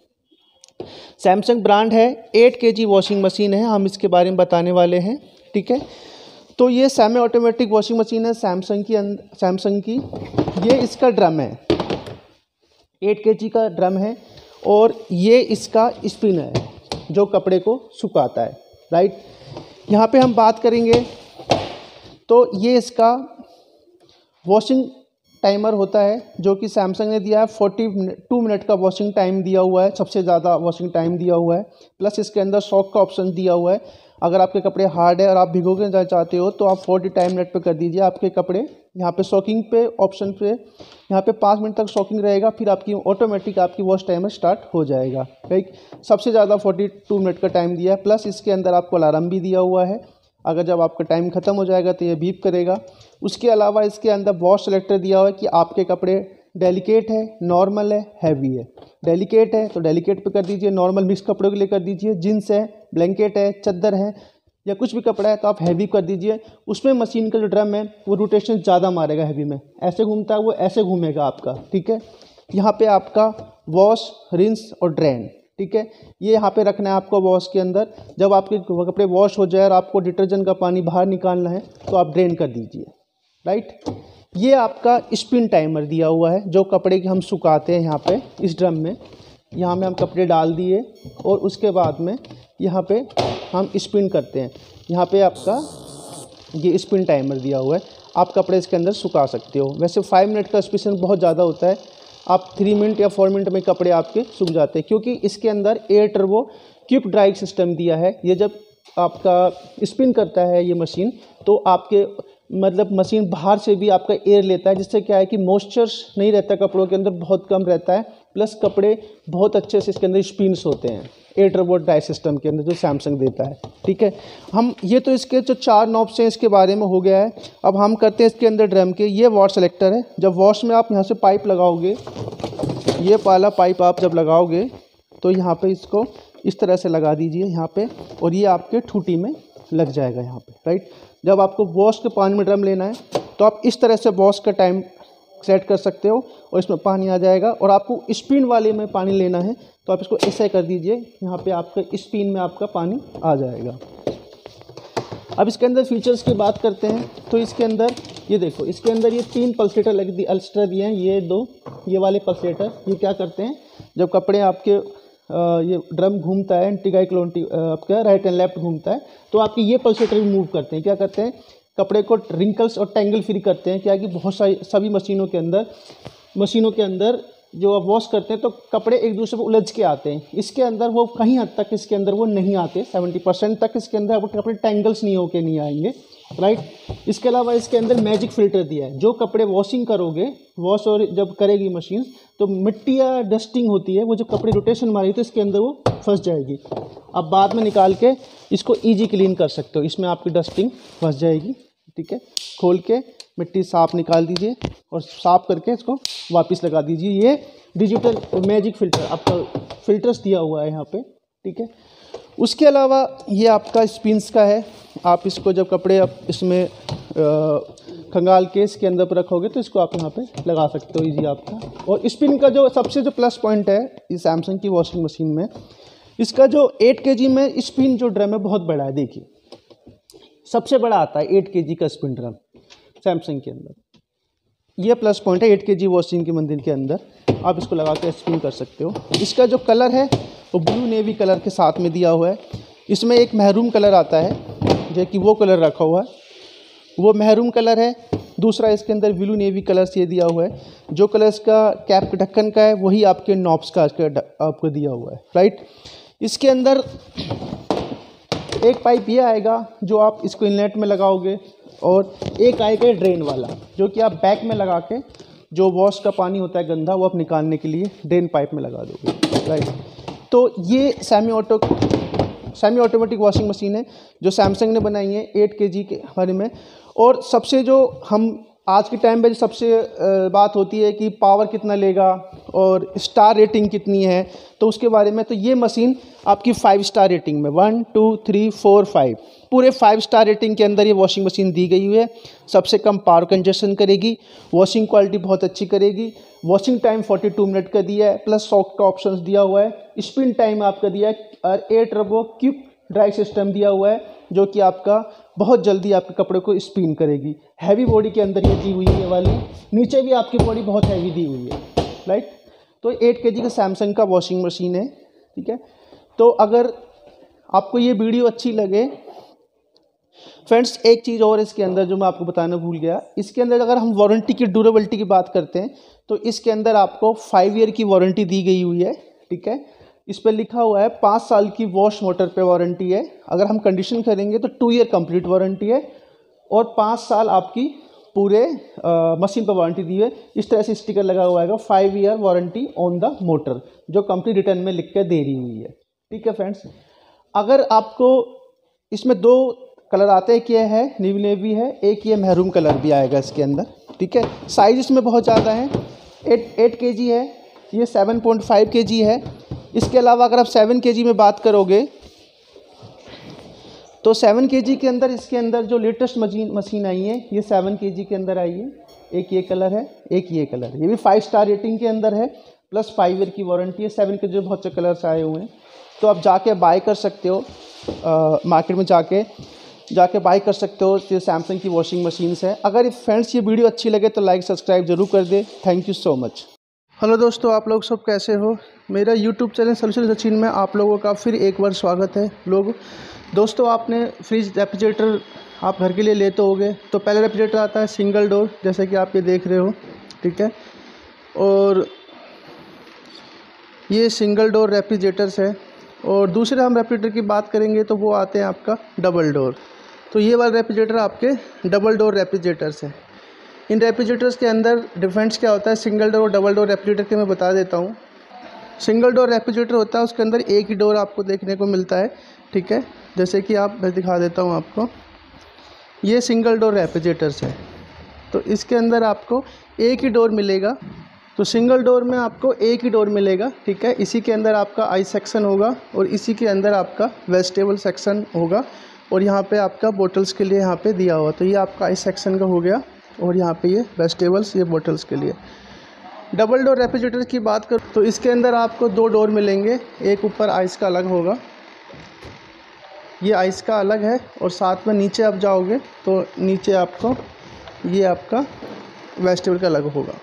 सैमसंग ब्रांड है, eight K G washing machine है, हम इसके बारे में बताने वाले हैं, ठीक है। तो ये सेमी ऑटोमेटिक वॉशिंग मशीन है सैमसंग की सैमसंग की ये इसका ड्रम है, एट के जी का ड्रम है और ये इसका स्पिनर है जो कपड़े को सुखाता है, राइट। यहाँ पे हम बात करेंगे तो ये इसका वॉशिंग टाइमर होता है जो कि सैमसंग ने दिया है, फोर्टी टू मिनट का वॉशिंग टाइम दिया हुआ है, सबसे ज़्यादा वॉशिंग टाइम दिया हुआ है, प्लस इसके अंदर सॉक का ऑप्शन दिया हुआ है। अगर आपके कपड़े हार्ड है और आप भिगोना चाहते हो तो आप फोर्टी टाइम मिनट पे कर दीजिए। आपके कपड़े यहाँ पे सॉकिंग पे ऑप्शन पे यहाँ पे पाँच मिनट तक सॉकिंग रहेगा, फिर आपकी ऑटोमेटिक आपकी वॉश टाइमर स्टार्ट हो जाएगा। राइट, सबसे ज़्यादा फोर्टी टू मिनट का टाइम दिया है, प्लस इसके अंदर आपको अलार्म भी दिया हुआ है। अगर जब आपका टाइम ख़त्म हो जाएगा तो ये बीप करेगा। उसके अलावा इसके अंदर वॉश सेलेक्टर दिया हुआ है कि आपके कपड़े डेलिकेट है, नॉर्मल है, हैवी है। डेलिकेट है तो डेलिकेट पे कर दीजिए, नॉर्मल मिक्स कपड़ों के लिए कर दीजिए, जींस है, ब्लैंकेट है, चादर है या कुछ भी कपड़ा है तो आप हैवी कर दीजिए। उसमें मशीन का जो ड्रम है वो रोटेशन ज़्यादा मारेगा, हैवी में ऐसे घूमता है वो ऐसे घूमेगा आपका। ठीक है, यहाँ पे आपका वॉश, रिंस और ड्रेन, ठीक है, ये यहाँ पे रखना है आपको वॉश के अंदर। जब आपके कपड़े वॉश हो जाए और आपको डिटर्जेंट का पानी बाहर निकालना है तो आप ड्रेन कर दीजिए। राइट, ये आपका स्पिन टाइमर दिया हुआ है जो कपड़े के हम सुखाते हैं यहाँ पे इस ड्रम में। यहाँ में हम कपड़े डाल दिए और उसके बाद में यहाँ पे हम स्पिन करते हैं। यहाँ पे आपका ये स्पिन टाइमर दिया हुआ है, आप कपड़े इसके अंदर सुखा सकते हो। वैसे फाइव मिनट का स्पिन बहुत ज़्यादा होता है, आप थ्री मिनट या फोर मिनट में कपड़े आपके सूख जाते हैं, क्योंकि इसके अंदर air turbo quick drying system दिया है। ये जब आपका स्पिन करता है ये मशीन तो आपके मतलब मशीन बाहर से भी आपका एयर लेता है, जिससे क्या है कि मॉइस्चर नहीं रहता कपड़ों के अंदर, बहुत कम रहता है, प्लस कपड़े बहुत अच्छे से इसके अंदर स्पिन्स होते हैं एयर टर्बो ड्राई सिस्टम के अंदर जो सैमसंग देता है। ठीक है, हम ये तो इसके जो चार नॉब्स हैं इसके बारे में हो गया है। अब हम करते हैं इसके अंदर ड्रम के। ये वॉश सेलेक्टर है। जब वॉश में आप यहाँ से पाइप लगाओगे, ये वाला पाइप आप जब लगाओगे तो यहाँ पे इसको इस तरह से लगा दीजिए यहाँ पे, और ये आपके ठूटी में लग जाएगा यहाँ पे। राइट, जब आपको वॉश के पानी में ड्रम लेना है तो आप इस तरह से वॉश का टाइम सेट कर सकते हो और इसमें पानी आ जाएगा। और आपको स्पिन वाले में पानी लेना है तो आप इसको ऐसे कर दीजिए, यहाँ पे आपका स्पिन में आपका पानी आ जाएगा। अब इसके अंदर फीचर्स की बात करते हैं तो इसके अंदर ये देखो, इसके अंदर ये तीन पल्सेटर लग दी अल्स्टर दिए हैं, ये दो ये वाले पल्सेटर। ये क्या करते हैं, जब कपड़े आपके आ, ये ड्रम घूमता है एंटी साइक्लोन आपका राइट एंड लेफ्ट घूमता है तो आपके ये पल्सेटर भी मूव करते हैं। क्या करते हैं, कपड़े को रिंकल्स और टेंगल फ्री करते हैं। क्या कि बहुत सारी सभी मशीनों के अंदर मशीनों के अंदर जो आप वॉश करते हैं तो कपड़े एक दूसरे पर उलझ के आते हैं। इसके अंदर वो कहीं हद तक इसके अंदर वो नहीं आते, सेवेंटी परसेंट तक इसके अंदर आपको कपड़े टेंगल्स नहीं होके नहीं आएंगे। राइट, इसके अलावा इसके अंदर मैजिक फ़िल्टर दिया है। जो कपड़े वॉशिंग करोगे, वॉश और जब करेगी मशीन तो मिट्टी या डस्टिंग होती है, वो जो कपड़े रोटेशन मारेगी तो इसके अंदर वो फंस जाएगी। अब बाद में निकाल के इसको ईजी क्लीन कर सकते हो, इसमें आपकी डस्टिंग फंस जाएगी। ठीक है, खोल के मिट्टी साफ निकाल दीजिए और साफ करके इसको वापस लगा दीजिए। ये डिजिटल मैजिक फ़िल्टर आपका फ़िल्टर्स दिया हुआ है यहाँ पे। ठीक है, उसके अलावा ये आपका स्पिन्स का है। आप इसको जब कपड़े आप इसमें खंगाल के इसके अंदर पर रखोगे तो इसको आप यहाँ पे लगा सकते हो ईजी आपका। और स्पिन का जो सबसे जो प्लस पॉइंट है इस सैमसंग की वॉशिंग मशीन में, इसका जो एट के जी में स्पिन जो ड्रम है बहुत बड़ा है। देखिए, सबसे बड़ा आता है एट के जी का स्पिन ड्रम सैमसंग के अंदर। ये प्लस पॉइंट है एट के जी वॉशिंग के मंदिर के अंदर, आप इसको लगा के स्पिन कर सकते हो। इसका जो कलर है वो ब्लू नेवी कलर के साथ में दिया हुआ है। इसमें एक महरूम कलर आता है जो कि वो कलर रखा हुआ है, वो महरूम कलर है। दूसरा इसके अंदर ब्लू नेवी कलर से दिया हुआ है। जो कलर इसका कैप के ढक्कन का है वही आपके नॉब्स का आपको दिया हुआ है। राइट, इसके अंदर एक पाइप ये आएगा जो आप इसको इनलेट में लगाओगे, और एक आएगा ड्रेन वाला जो कि आप बैक में लगा के जो वॉश का पानी होता है गंदा वो आप निकालने के लिए ड्रेन पाइप में लगा दोगे। राइट, तो ये semi auto semi automatic washing machine है जो सैमसंग ने बनाई है एट के जी के बारे में। और सबसे जो हम आज के टाइम पे जो सबसे बात होती है कि पावर कितना लेगा और स्टार रेटिंग कितनी है, तो उसके बारे में तो ये मशीन आपकी फाइव स्टार रेटिंग में one two three four five पूरे फाइव स्टार रेटिंग के अंदर ये वॉशिंग मशीन दी गई हुई है। सबसे कम पावर कंजप्शन करेगी, वॉशिंग क्वालिटी बहुत अच्छी करेगी, washing time forty two minute का दिया है, प्लस सॉक का ऑप्शन दिया हुआ है, स्पिन टाइम आपका दिया है, और air turbo quick dry system दिया हुआ है जो कि आपका बहुत जल्दी आपके कपड़े को स्पिन करेगी। हैवी बॉडी के अंदर ये दी हुई है वाली, नीचे भी आपकी बॉडी बहुत हैवी दी हुई है। राइट, तो एट के जी का सैमसंग का वॉशिंग मशीन है। ठीक है, तो अगर आपको ये वीडियो अच्छी लगे फ्रेंड्स, एक चीज़ और इसके अंदर जो मैं आपको बताना भूल गया, इसके अंदर अगर हम वारंटी की ड्यूरेबिलिटी की बात करते हैं तो इसके अंदर आपको फाइव ईयर की वारंटी दी गई हुई है। ठीक है, इस पर लिखा हुआ है पाँच साल की वॉश मोटर पे वारंटी है। अगर हम कंडीशन करेंगे तो टू ईयर कंप्लीट वारंटी है और पाँच साल आपकी पूरे आ, मशीन पर वारंटी दी है। इस तरह से स्टिकर लगा हुआ है five year warranty on the motor, जो कंपनी रिटर्न में लिख कर दे रही हुई है। ठीक है फ्रेंड्स, अगर आपको इसमें दो कलर आते हैं, क्या है, नीवी नेवी है, एक ये महरून कलर भी आएगा इसके अंदर। ठीक है, साइज इसमें बहुत ज़्यादा है, एट एट के जी है, ये सेवन पॉइंट फाइव के जी है। इसके अलावा अगर आप सेवन के जी में बात करोगे तो सेवन के जी के अंदर इसके अंदर जो लेटेस्ट मशीन मशीन आई है ये सेवन के जी के अंदर आई है। एक ये कलर है, एक ये कलर है, ये भी फाइव स्टार रेटिंग के अंदर है, प्लस फाइव ईयर की वारंटी है। सेवन के जो बहुत से कलर्स आए हुए हैं, तो आप जाके बाय कर सकते हो, मार्केट में जाके जाके बाय कर सकते हो। ये सैमसंग की वॉशिंग मशीन्स है। अगर फ्रेंड्स ये वीडियो अच्छी लगे तो लाइक सब्सक्राइब जरूर कर दे। Thank you so much. Hello दोस्तों, आप लोग सब कैसे हो? मेरा यूट्यूब चैनल सॉल्यूशन सचिन में आप लोगों का फिर एक बार स्वागत है। लोग दोस्तों, आपने फ्रिज रेफ्रिजरेटर आप घर के लिए लेते होगे, तो पहले रेफ्रिजरेटर आता है सिंगल डोर, जैसे कि आप ये देख रहे हो। ठीक है, और ये सिंगल डोर रेफ्रिजरेटर्स है। और दूसरे हम रेफ्रिजरेटर की बात करेंगे तो वो आते हैं आपका डबल डोर। तो ये वाले रेफ्रिजरेटर आपके डबल डोर रेफ्रिजरेटर्स हैं। इन रेफ्रिजरेटर्स के अंदर डिफरेंस क्या होता है सिंगल डोर और डबल डोर रेफ्रिजरेटर के, मैं बता देता हूँ। सिंगल डोर रेफ्रिजरेटर होता है, उसके अंदर एक ही डोर आपको देखने को मिलता है। ठीक है, जैसे कि आप, मैं दिखा देता हूँ आपको, ये सिंगल डोर रेफ्रिजरेटर्स है, तो इसके अंदर आपको एक ही डोर मिलेगा। तो सिंगल डोर में आपको एक ही डोर मिलेगा। ठीक है, इसी के अंदर आपका आइस सेक्शन होगा और इसी के अंदर आपका वेजिटेबल सेक्शन होगा, और यहाँ पे आपका बोटल्स के लिए यहाँ पे दिया हुआ। तो ये आपका आइस सेक्शन का हो गया, और यहाँ पे ये वेजिटेबल्स, ये बोटल्स के लिए। डबल डोर रेफ्रिजरेटर की बात करूँ तो इसके अंदर आपको दो डोर मिलेंगे, एक ऊपर आइस का अलग होगा, ये आइस का अलग है, और साथ में नीचे आप जाओगे तो नीचे आपको ये आपका वेजिटेबल का अलग होगा।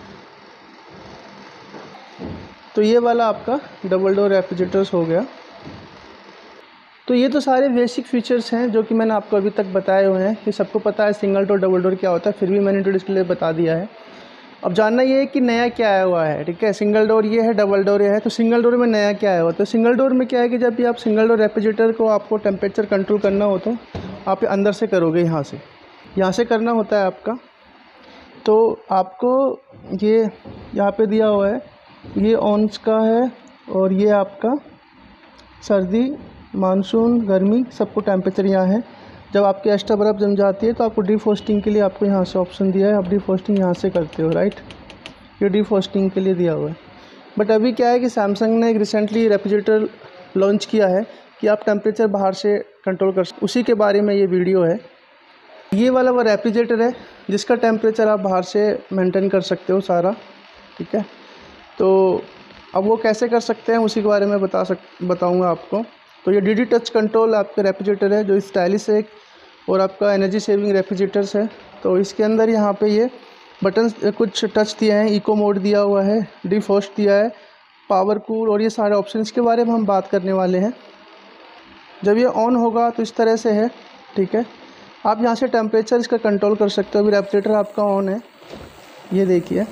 तो ये वाला आपका डबल डोर रेफ्रिजरेटर्स हो गया। तो ये तो सारे बेसिक फीचर्स हैं जो कि मैंने आपको अभी तक बताए हुए हैं। ये सबको पता है सिंगल डोर डबल डोर क्या होता है, फिर भी मैंने इंट्रोड्यूस के लिए बता दिया है। अब जानना ये है कि नया क्या आया हुआ है। ठीक है, सिंगल डोर ये है, डबल डोर ये है, तो सिंगल डोर में नया क्या आया हुआ है? तो सिंगल डोर में क्या है कि जब भी आप सिंगल डोर रेफ्रिजरेटर को आपको टेम्परेचर कंट्रोल करना हो तो आप अंदर से करोगे, यहाँ से यहाँ से करना होता है आपका। तो आपको ये यहाँ पे दिया हुआ है, ये ऑन्स का है, और ये आपका सर्दी, मानसून, गर्मी, सबको टेम्परेचर यहाँ है। जब आपकी एक्स्ट्रा बर्फ़ जम जाती है तो आपको डिफ्रॉस्टिंग के लिए आपको यहाँ से ऑप्शन दिया है, आप डिफ्रॉस्टिंग यहाँ से करते हो, राइट। ये डिफ्रॉस्टिंग के लिए दिया हुआ है। बट अभी क्या है कि सैमसंग ने एक रिसेंटली रेफ्रिजरेटर लॉन्च किया है कि आप टेम्परेचर बाहर से कंट्रोल कर, उसी के बारे में ये वीडियो है। ये वाला वो रेफ्रिजरेटर है जिसका टेम्परेचर आप बाहर से मेंटेन कर सकते हो सारा। ठीक है, तो अब वो कैसे कर सकते हैं उसी के बारे में बता सक बताऊँगा आपको। तो ये डी डी टच कंट्रोल आपका रेफ्रिजरेटर है, जो स्टाइलिश है और आपका एनर्जी सेविंग रेफ्रिजरेटर्स है। तो इसके अंदर यहाँ पे ये बटन कुछ टच दिए हैं, इको मोड दिया हुआ है, डिफ्रॉस्ट दिया है, पावर कूल, और ये सारे ऑप्शन के बारे में हम बात करने वाले हैं। जब ये ऑन होगा तो इस तरह से है। ठीक है, आप यहाँ से टेम्परेचर इसका कंट्रोल कर सकते हो। अभी रेफ्रिजरेटर आपका ऑन है, ये देखिए।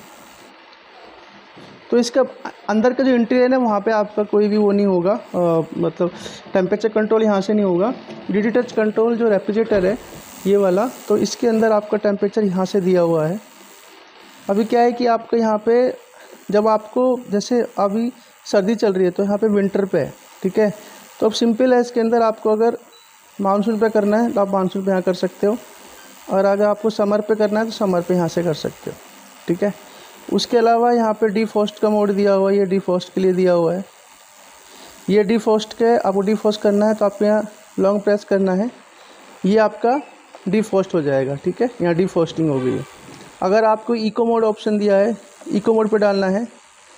तो इसका अंदर का जो इंटीरियर है वहाँ पे आपका कोई भी वो नहीं होगा, आ, मतलब टेम्परेचर कंट्रोल यहाँ से नहीं होगा। डी डी टच कंट्रोल जो रेफ्रिजरेटर है ये वाला, तो इसके अंदर आपका टेम्परेचर यहाँ से दिया हुआ है। अभी क्या है कि आपको यहाँ पे जब आपको, जैसे अभी सर्दी चल रही है तो यहाँ पे विंटर पे है। ठीक है, तो अब सिंपल है, इसके अंदर आपको अगर मानसून पे करना है तो आप मानसून पे यहाँ कर सकते हो, और अगर आपको समर पे करना है तो समर पे यहाँ से कर सकते हो। ठीक है, उसके अलावा यहाँ पे डिफ्रॉस्ट का मोड दिया हुआ है, ये डिफ्रॉस्ट के लिए दिया हुआ है। ये डिफ्रॉस्ट के, आपको डिफ्रॉस्ट करना है तो आपको यहाँ लॉन्ग प्रेस करना है, ये आपका डिफ्रॉस्ट हो जाएगा। ठीक है, यहाँ डिफ्रॉस्टिंग हो गई है। अगर आपको इको मोड ऑप्शन दिया है, इको मोड पे डालना है।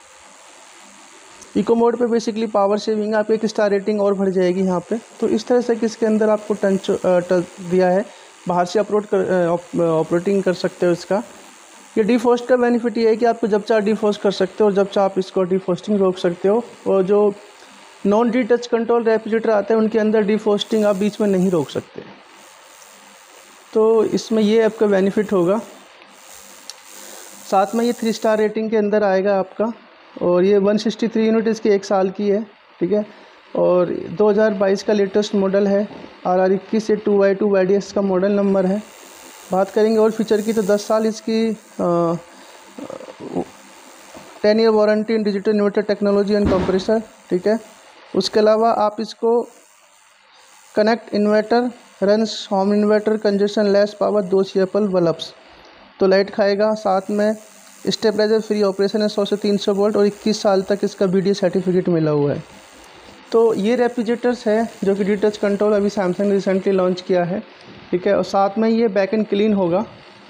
इको मोड पे बेसिकली पावर सेविंग, आपको एक स्टार रेटिंग और बढ़ जाएगी यहाँ पे। तो इस तरह से किसके अंदर आपको टच टच दिया है, बाहर से अपलोड कर ऑपरेटिंग कर सकते हो इसका। ये डिफ्रॉस्ट का बेनिफिट ये है कि आपको जब चाहे डिफ्रॉस्ट कर सकते हो, जब चाहे आप इसको डिफ्रॉस्टिंग रोक सकते हो। और जो non D touch control refrigerator आते हैं उनके अंदर डिफ्रॉस्टिंग आप बीच में नहीं रोक सकते। तो इसमें ये आपका बेनिफिट होगा। साथ में ये थ्री स्टार रेटिंग के अंदर आएगा आपका। और ये वन सिक्सटी थ्री यूनिट इसकी एक साल की है, ठीक है। और दो हज़ार बाईस का लेटेस्ट मॉडल है, आर आर इक्कीस से two Y two Y D S का मॉडल नंबर है। बात करेंगे और फीचर की तो दस साल इसकी ten year warranty in digital inverter technology and compressor, ठीक है। उसके अलावा आप इसको connect inverter runs home inverter consumption less power दो सी एपल बल्ब्स, तो लाइट खाएगा। साथ में स्टेबलाइजर फ्री ऑपरेशन है सौ से तीन सौ वोल्ट और इक्कीस साल तक इसका बी डी सर्टिफिकेट मिला हुआ है। तो ये रेफ्रिजरेटर्स है जो कि डी टच कंट्रोल अभी सैमसंग ने रिसेंटली लॉन्च किया है, ठीक है। और साथ में ये बैक एंड क्लीन होगा,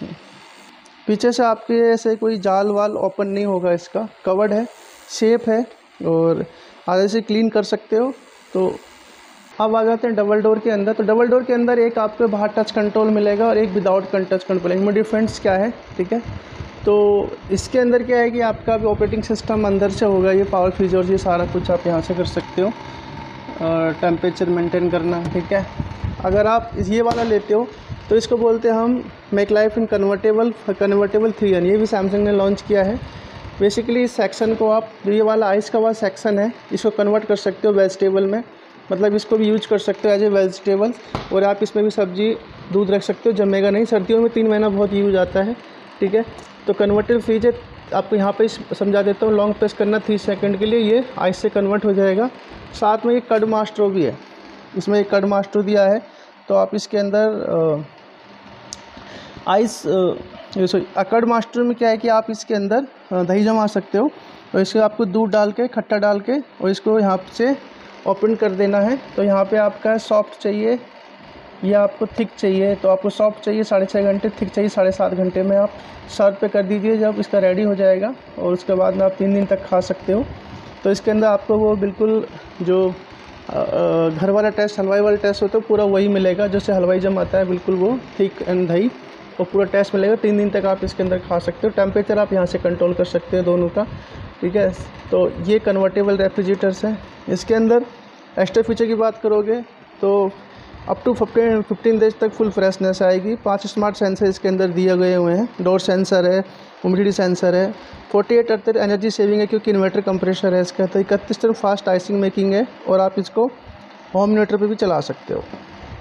पीछे से आपके ऐसे कोई जाल वाल ओपन नहीं होगा, इसका कवर्ड है, शेप है और आगे से क्लीन कर सकते हो। तो अब आ जाते हैं डबल डोर के अंदर। तो डबल डोर के अंदर एक आपको बाहर टच कंट्रोल मिलेगा और एक विदाउट टच कंट्रोल। इनमें डिफरेंस क्या है, ठीक है। तो इसके अंदर क्या है कि आपका भी ऑपरेटिंग सिस्टम अंदर से होगा, ये पावर फ्रीज और ये सारा कुछ आप यहाँ से कर सकते हो, टेम्परेचर मेंटेन करना, ठीक है। अगर आप ये वाला लेते हो तो इसको बोलते हैं हम make life in convertible convertible three in, ये भी सैमसंग ने लॉन्च किया है। बेसिकली इस सेक्शन को आप, जो ये वाला आइस का वाला सेक्शन है, इसको कन्वर्ट कर सकते हो वेजिटेबल में, मतलब इसको भी यूज कर सकते हो एज ए वेजिटेबल। और आप इसमें भी सब्जी दूध रख सकते हो, जमेगा नहीं। सर्दियों में तीन महीना बहुत यूज आता है, ठीक है। तो कन्वर्टेबल फ्रिज है, आपको यहाँ पे समझा देता हूँ, लॉन्ग प्रेस करना थ्री सेकंड के लिए, ये आइस से कन्वर्ट हो जाएगा। साथ में ये कड मास्टर भी है, इसमें एक कड मास्टर दिया है। तो आप इसके अंदर आइस सॉरी कड मास्टर में क्या है कि आप इसके अंदर दही जमा सकते हो और इसको आपको दूध डाल के, खट्टा डाल के, और इसको यहाँ से ओपन कर देना है। तो यहाँ पे आपका सॉफ्ट चाहिए या आपको थिक चाहिए, तो आपको सॉफ्ट चाहिए साढ़े छः घंटे, थिक चाहिए साढ़े सात घंटे में आप सर्व पे कर दीजिए जब इसका रेडी हो जाएगा। और उसके बाद में आप तीन दिन तक खा सकते हो। तो इसके अंदर आपको वो बिल्कुल जो घर वाला टेस्ट, हलवाई वाला टेस्ट होता है, पूरा वही मिलेगा जैसे हलवाई जमाता है, बिल्कुल वो थिक एंड दही, और पूरा टेस्ट मिलेगा। तीन दिन तक आप इसके अंदर खा सकते हो। टेम्परेचर आप यहाँ से कंट्रोल कर सकते हो दोनों का, ठीक है। तो ये कन्वर्टेबल रेफ्रिजरेटर्स हैं। इसके अंदर एक्स्ट्रा फीचर की बात करोगे तो up to fifteen fifteen days तक फुल फ्रेशनेस आएगी। पांच स्मार्ट सेंसर इसके अंदर दिए गए हुए हैं, डोर सेंसर है, ह्यूमिडिटी सेंसर है, अड़तालीस अड़तर एनर्जी सेविंग है क्योंकि इन्वर्टर कंप्रेसर है इसका। तो इकतीस तरफ फास्ट आइसिंग मेकिंग है और आप इसको होम इन्वर्टर पे भी चला सकते हो।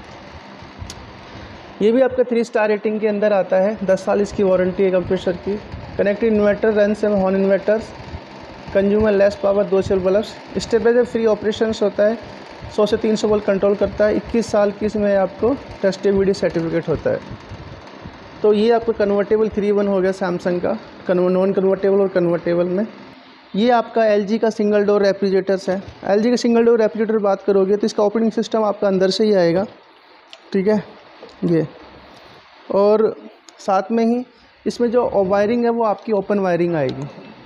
ये भी आपका थ्री स्टार रेटिंग के अंदर आता है, दस साल इसकी वारंटी है कंप्रेसर की। Connected inverter runs and home inverters, consumer less power दो cell bulbs, stabiliser free operations होता है, सौ से तीन सौ वोल्ट कंट्रोल करता है, इक्कीस साल की इसमें आपको टेस्टेबिलिटी सर्टिफिकेट होता है। तो ये आपको कन्वर्टेबल थ्री वन हो गया सैमसंग का, नॉन कन्वर्टेबल और कन्वर्टेबल में। ये आपका एलजी का सिंगल डोर रेफ्रिजरेटर्स है। एलजी का सिंगल डोर रेफ्रिजरेटर बात करोगे तो इसका ऑपरेटिंग सिस्टम आपका अंदर से ही आएगा, ठीक है ये। और साथ में ही इसमें जो वायरिंग है वो आपकी ओपन वायरिंग आएगी।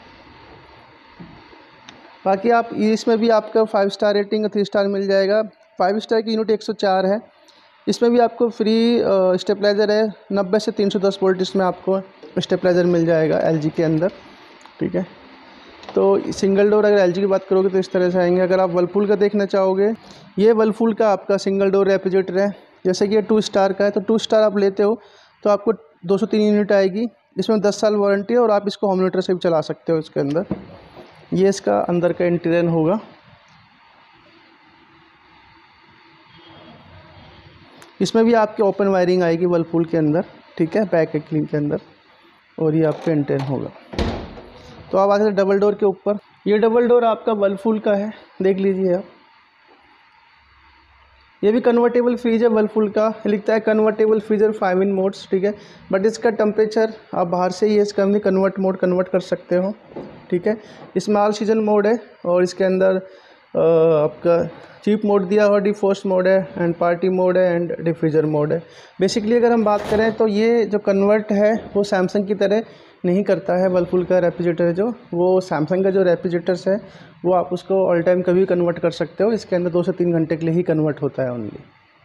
बाकी आप इसमें भी आपका five star rating three star मिल जाएगा। फाइव स्टार की यूनिट एक सौ चार है। इसमें भी आपको फ्री स्टेबलाइज़र है, नब्बे से तीन सौ दस वोल्ट इसमें आपको स्टेबलाइज़र मिल जाएगा एलजी के अंदर, ठीक है। तो सिंगल डोर अगर एलजी की बात करोगे तो इस तरह से आएंगे। अगर आप वर्लपूल का देखना चाहोगे, ये वर्लपूल का आपका सिंगल डोर रेफ्रिजरेटर है। जैसे कि ये टू स्टार का है, तो टू स्टार आप लेते हो तो आपको दो सौ तीन यूनिट आएगी। इसमें दस साल वारंटी है और आप इसको होम थिएटर से भी चला सकते हो इसके अंदर। ये इसका अंदर का इंटीरियर होगा। इसमें भी आपके ओपन वायरिंग आएगी वर्लपूल के अंदर, ठीक है, बैक क्लीन के अंदर। और ये आपका इंटीरियर होगा। तो आप आगे डबल डोर के ऊपर, ये डबल डोर आपका वर्लपूल का है, देख लीजिए आप। ये भी कन्वर्टेबल फ्रीज है वर्लपूल का, लिखता है convertible freezer five in modes, ठीक है। बट इसका टेम्परेचर आप बाहर से ही इसका अपनी कन्वर्ट मोड कन्वर्ट कर सकते हो, ठीक है। इसमें ऑल सीजन मोड है और इसके अंदर आपका चीप मोड दिया हुआ, डिफॉस्ट मोड है एंड पार्टी मोड है एंड डिफ्यूज़र मोड है। बेसिकली अगर हम बात करें तो ये जो कन्वर्ट है वो सैमसंग की तरह नहीं करता है। वर्लपूल का रेफ्रिजरेटर है जो, वो सैमसंग का जो रेफ्रिजरेटर्स है वो आप उसको ऑल टाइम कभी कन्वर्ट कर सकते हो। इसके अंदर दो से तीन घंटे के लिए ही कन्वर्ट होता है ओनली।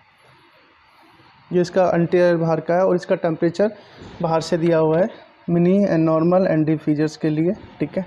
ये इसका इंटीरियर बाहर का है और इसका टेम्परेचर बाहर से दिया हुआ है, mini and normal and diffusers के लिए, ठीक है।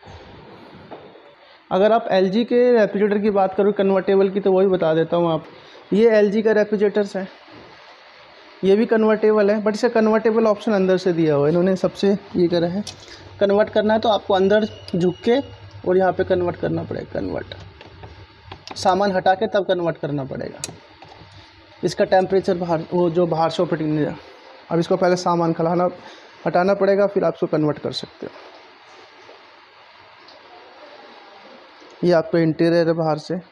अगर आप एलजी के रेफ्रिजरेटर की बात करो कन्वर्टेबल की, तो वही बता देता हूँ आप। ये एलजी का रेफ्रिजरेटर्स है, ये भी कन्वर्टेबल है, बट इसका कन्वर्टेबल ऑप्शन अंदर से दिया हुआ है इन्होंने। सबसे ये करा है, कन्वर्ट करना है तो आपको अंदर झुक के और यहाँ पे कन्वर्ट करना पड़ेगा, कन्वर्ट, सामान हटा के तब कन्वर्ट करना पड़ेगा। इसका टेम्परेचर बाहर, वो जो बाहर से ऑपरेटिंग नहीं है। अब इसको पहले सामान खिलाना हटाना पड़ेगा, फिर आप इसको कन्वर्ट कर सकते हो। ये आपका इंटीरियर है बाहर से।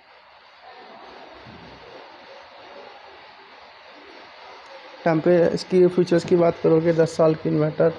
टेम्परेचर, इसकी फीचर्स की बात करोगे, दस साल की इन्वर्टर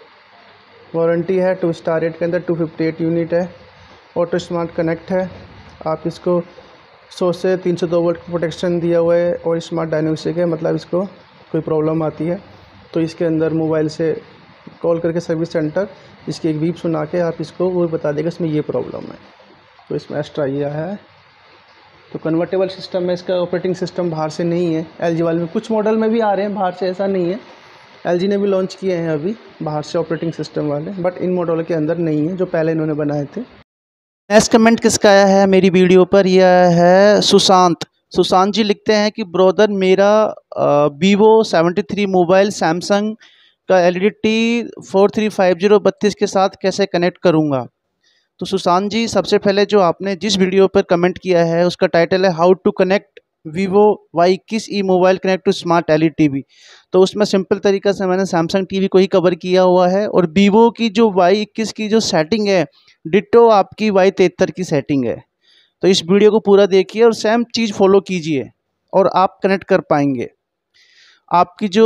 वारंटी है। टू स्टार रेट के अंदर टू फिफ्टी एट यूनिट है। ऑटो स्मार्ट कनेक्ट है। आप इसको सौ से तीन सौ दो वोल्ट का प्रोटेक्शन दिया हुआ है और स्मार्ट डायनेमिक है, मतलब इसको कोई प्रॉब्लम आती है तो इसके अंदर मोबाइल से कॉल करके सर्विस सेंटर इसकी एक बीप सुना के आप इसको वो बता देगा इसमें ये प्रॉब्लम है। तो इसमें एक्स्ट्रा ये है। तो कन्वर्टेबल सिस्टम है इसका। ऑपरेटिंग सिस्टम बाहर से नहीं है। एलजी वाले में कुछ मॉडल में भी आ रहे हैं बाहर से, ऐसा नहीं है। एलजी ने भी लॉन्च किए हैं अभी बाहर से ऑपरेटिंग सिस्टम वाले, बट इन मॉडल के अंदर नहीं है जो पहले इन्होंने बनाए थे। नेक्स्ट कमेंट किसका आया है मेरी वीडियो पर? यह है सुशांत। सुशांत जी लिखते हैं कि ब्रदर, मेरा Vivo seventy three mobile Samsung का L E D T four three five zero बत्तीस के साथ कैसे कनेक्ट करूँगा? तो सुशांत जी, सबसे पहले जो आपने जिस वीडियो पर कमेंट किया है उसका टाइटल है how to connect Vivo Y इक्कीस E mobile connect to smart L E D T V. तो उसमें सिंपल तरीका से मैंने सैमसंग टीवी को ही कवर किया हुआ है और वीवो की जो वाई इक्कीस की जो सेटिंग है डिट्टो आपकी वाई तिहत्तर की सेटिंग है। तो इस वीडियो को पूरा देखिए और सेम चीज़ फॉलो कीजिए और आप कनेक्ट कर पाएंगे। आपकी जो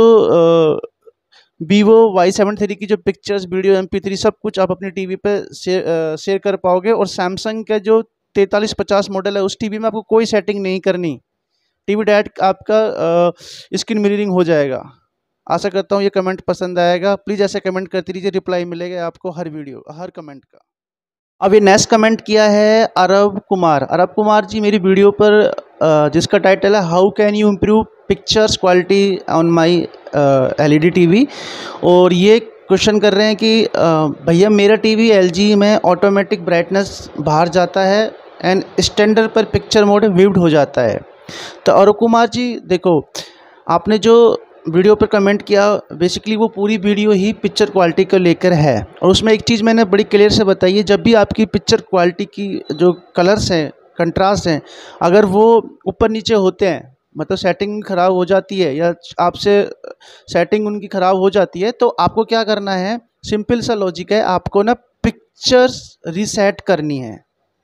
वीवो वाई सेवन थ्री की जो pictures, video, M P three सब कुछ आप अपनी टीवी पे शेयर शेयर कर पाओगे। और सैमसंग का जो तैंतालीस पचास मॉडल है उस टीवी में आपको कोई सेटिंग नहीं करनी, टीवी डायरेक्ट आपका स्क्रीन मिररिंग हो जाएगा। आशा करता हूँ ये कमेंट पसंद आएगा। प्लीज़ ऐसे कमेंट करते रहिए, रिप्लाई मिलेगा आपको हर वीडियो हर कमेंट का। अब ये नेक्स्ट कमेंट किया है अरब कुमार। अरब कुमार जी मेरी वीडियो पर जिसका टाइटल है how can you improve pictures quality on my L E D T V, और ये क्वेश्चन कर रहे हैं कि भैया मेरा टीवी एलजी में ऑटोमेटिक ब्राइटनेस बाहर जाता है एंड स्टैंडर्ड पर पिक्चर मोड विवड हो जाता है। तो अरब कुमार जी देखो, आपने जो वीडियो पर कमेंट किया बेसिकली वो पूरी वीडियो ही पिक्चर क्वालिटी को लेकर है और उसमें एक चीज़ मैंने बड़ी क्लियर से बताई है, जब भी आपकी पिक्चर क्वालिटी की जो कलर्स हैं, कंट्रास्ट हैं, अगर वो ऊपर नीचे होते हैं, मतलब सेटिंग ख़राब हो जाती है या आपसे सेटिंग उनकी ख़राब हो जाती है, तो आपको क्या करना है, सिंपल सा लॉजिक है, आपको ना पिक्चर्स रीसेट करनी है।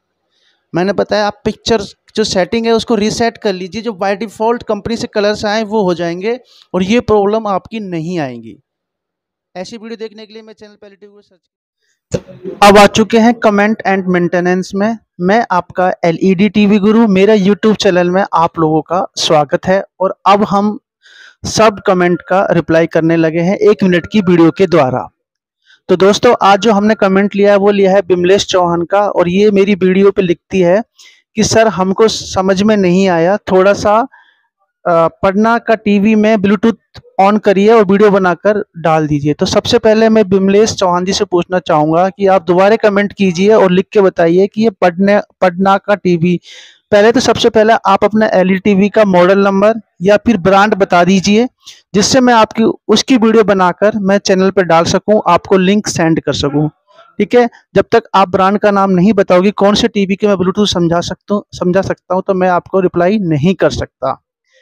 मैंने बताया आप पिक्चर्स जो सेटिंग है उसको रीसेट कर लीजिए, जो बाय डिफ़ॉल्ट कंपनी से कलर्स आए वो हो जाएंगे और ये प्रॉब्लम आपकी नहीं आएंगी। ऐसी वीडियो देखने के लिए मैं चैनल पे यूट्यूब सर्च। अब आ चुके हैं कमेंट एंड मेंटेनेंस में। मैं आपका एल ई डी टीवी गुरु, मेरा यूट्यूब चैनल में आप लोगों का स्वागत है और अब हम सब कमेंट का रिप्लाई करने लगे हैं एक मिनट की वीडियो के द्वारा। तो दोस्तों, आज जो हमने कमेंट लिया है वो लिया है बिमलेश चौहान का और ये मेरी वीडियो पे लिखती है कि सर हमको समझ में नहीं आया, थोड़ा सा पढ़ना का टीवी में ब्लूटूथ ऑन करिए और वीडियो बनाकर डाल दीजिए। तो सबसे पहले मैं बिमलेश चौहान जी से पूछना चाहूँगा कि आप दोबारा कमेंट कीजिए और लिख के बताइए कि ये पढ़ने पढ़ना का टीवी, पहले तो सबसे पहले आप अपना एल ई डी टीवी का मॉडल नंबर या फिर ब्रांड बता दीजिए, जिससे मैं आपकी उसकी वीडियो बनाकर मैं चैनल पर डाल सकूं, आपको लिंक सेंड कर सकूं। ठीक है, जब तक आप ब्रांड का नाम नहीं बताओगे कौन से टीवी के मैं ब्लूटूथ समझा सकता हूँ समझा सकता हूँ तो मैं आपको रिप्लाई नहीं कर सकता।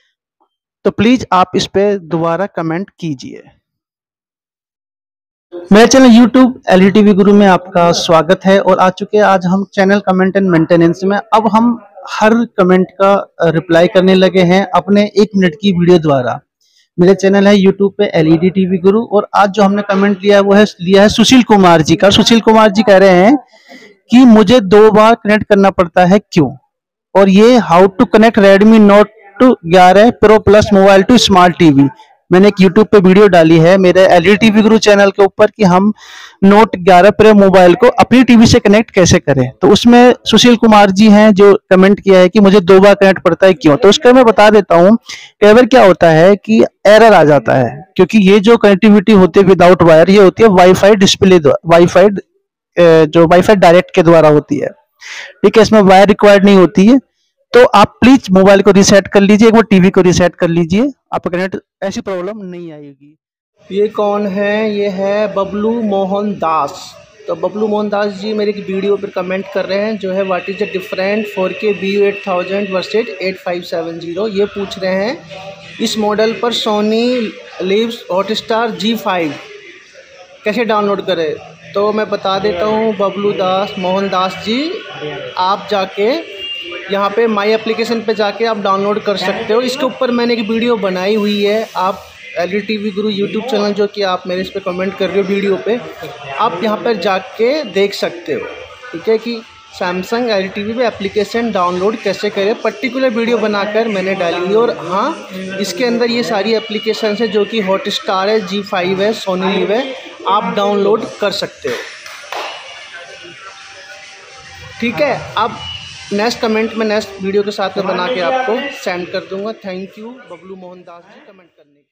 तो प्लीज आप इस पे दोबारा कमेंट कीजिए। मेरे channel YouTube L E D TV Guru में आपका स्वागत है और आ चुके हैं आज हम चैनल कमेंट एंड मेंटेनेंस में। अब हम हर कमेंट का रिप्लाई करने लगे हैं अपने एक मिनट की वीडियो द्वारा। मेरा चैनल है यूट्यूब पे एल ई डी टीवी गुरु और आज जो हमने कमेंट लिया है वो है लिया है सुशील कुमार जी का। सुशील कुमार जी कह रहे हैं कि मुझे दो बार कनेक्ट करना पड़ता है क्यों, और ये how to connect Redmi Note ग्यारह pro plus mobile to smart TV. मैंने एक यूट्यूब पे वीडियो डाली है मेरे L E D TV Guru channel के ऊपर कि हम नोट ग्यारह प्रो मोबाइल को अपनी टीवी से कनेक्ट कैसे करें। तो उसमें सुशील कुमार जी हैं जो कमेंट किया है कि मुझे दो बार कनेक्ट पड़ता है क्यों। तो उसका मैं बता देता हूँ। कई बार क्या होता है कि एरर आ जाता है, क्योंकि ये जो कनेक्टिविटी होती है विदाउट वायर, ये होती है वाईफाई डिस्प्ले वाईफाई जो वाईफाई डायरेक्ट के द्वारा होती है। ठीक है, इसमें वायर रिक्वायर्ड नहीं होती है। तो आप प्लीज मोबाइल को रीसेट कर लीजिए, एक बार टीवी को रीसेट कर लीजिए, आपका कनेक्ट ऐसी प्रॉब्लम नहीं आएगी। ये कौन है? ये है बबलू मोहन दास। तो बबलू मोहनदास जी मेरे की वीडियो पर कमेंट कर रहे हैं जो है what is the different four K B U eight thousand versus eight five seven zero. ये पूछ रहे हैं इस मॉडल पर Sony livs Hotstar Zee five कैसे डाउनलोड करें। तो मैं बता देता हूँ बबलू दास मोहनदास जी, आप जाके यहाँ पे माई एप्लीकेशन पे जाके आप डाउनलोड कर सकते हो। इसके ऊपर मैंने एक वीडियो बनाई हुई है, आप L E T V Guru YouTube channel जो कि आप मेरे इस पर कमेंट कर रहे हो वीडियो पे, आप यहाँ पर जाके देख सकते हो। ठीक है कि Samsung L E T V पे एप्लीकेशन डाउनलोड कैसे करें, पर्टिकुलर वीडियो बनाकर मैंने डाली हुई है। और हाँ, इसके अंदर ये सारी एप्लीकेशन है जो कि हॉटस्टार है, जी फाइव है, सोनी लिव है, आप डाउनलोड कर सकते हो। ठीक है, अब नेक्स्ट कमेंट में नेक्स्ट वीडियो के साथ में बना के आपको सेंड कर दूंगा। Thank you Bablu Mohandas ji comment करने के लिए।